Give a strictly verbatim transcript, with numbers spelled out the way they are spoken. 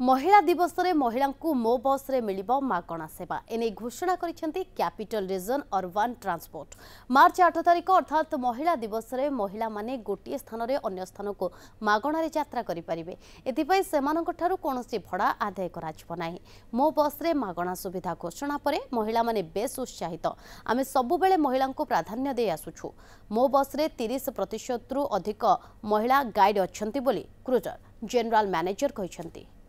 महिला दिवस रे महिला को मो बस रे मिलिबो मागणा सेवा एने घोषणा करिसेंती capital region urban transport. March आठ तारिख अर्थात महिला दिवस रे महिला माने गोटे स्थान रे अन्य स्थान को मागणा रे यात्रा करि परिबे। एथिपई सेमानक ठारू कोनोसी भड़ा आदाय कराजिबो नाही। मो बस रे मागणा सुविधा घोषणा परे महिला माने बेस उत्साहित। आमे सबु बेले महिला को प्राधान्य दे आसुछु। मो बस रे तीस प्रतिशत रु अधिक महिला गाइड अछंती बोली क्रूजर जनरल मैनेजर कहिसंती।